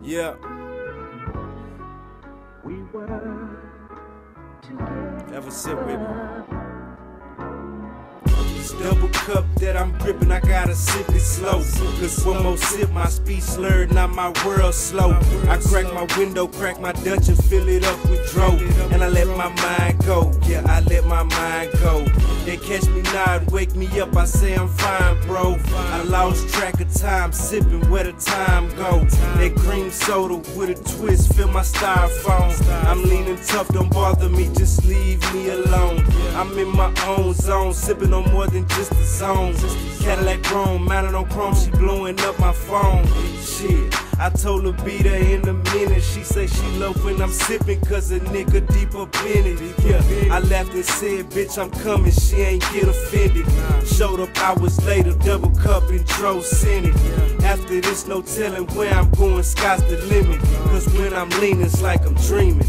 Yeah. We were together. Have a sip with me. This double cup that I'm gripping, I gotta sip it slow. Cause one more sip, my speech slurred, now my world slow. I crack my window, crack my Dutch and fill it up with dro. And I let my mind go, yeah, I let my mind go. They catch me now and wake me up, I say I'm fine, bro. I lost track of time, sipping where the time go. That cream soda with a twist, fill my styrofoam. I'm leaning tough, don't bother me, just leave me alone. I'm in my own zone, sipping on more than just the zone. Cadillac Chrome, mounted on chrome, she blowing up my phone. Shit, I told her beat her in a minute. She say she love when I'm sipping, cause a nigga deep up in it. Yeah, I laughed and said, bitch, I'm coming, she ain't get offended. Showed up hours later, double cup and drove sent it. After this, no telling where I'm going, sky's the limit. Cause when I'm leaning, it's like I'm dreaming.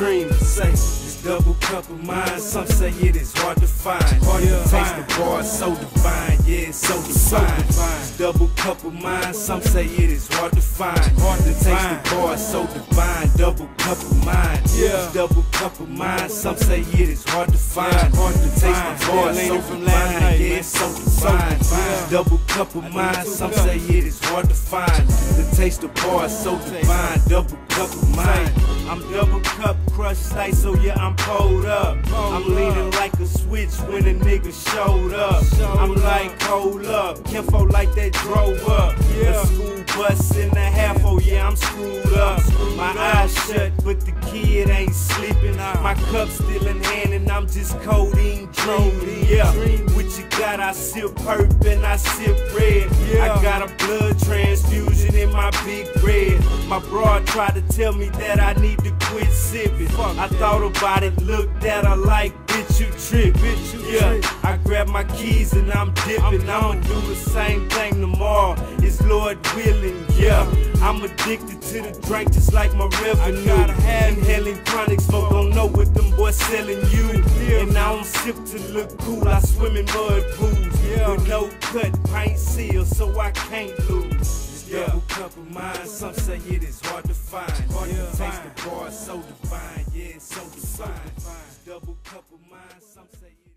Say, double cup of mine, some say it is hard to find. Hard to taste the bar, so divine, yeah, it's so divine. Double cup of mine, some say it is hard to find. Hard to taste the bar, so divine. Double cup of mine, double cup of mine, some say it is hard to find. Hard to taste the bar, so divine, yeah, it's so divine. Double cup of mine, some say it is hard to find. The taste of bar, so divine. Double cup of mine. I'm double cup crushed ice, so yeah, I'm pulled up. I'm leaning like a switch when a nigga showed up. I'm like, hold up, Kenfo like that drove up. A school bus in a half, oh yeah, I'm screwed up. My eyes shut, but the kid ain't sleeping. My cup still in hand and I'm just codeine dreaming. Yeah, what you got? I sip purp and I sip red. I got a blood transfusion in my big red. My broad tried to tell me that I need to quit sipping. I thought about it, looked at her like, bitch, you trip. Yeah, I grab my keys and I'm dipping. I'ma do the same thing tomorrow. It's Lord willing, yeah. I'm addicted to the drink just like my revenue. Inhaling chronic smoke, don't know what them boys selling you. And I don't sip to look cool, I swim in mud pools. With no cut, paint seal, so I can't lose. Double cup of mine, some say it is hard to find. Hard to taste the bar, so divine, yeah, it's so divine. Double cup of mine, some say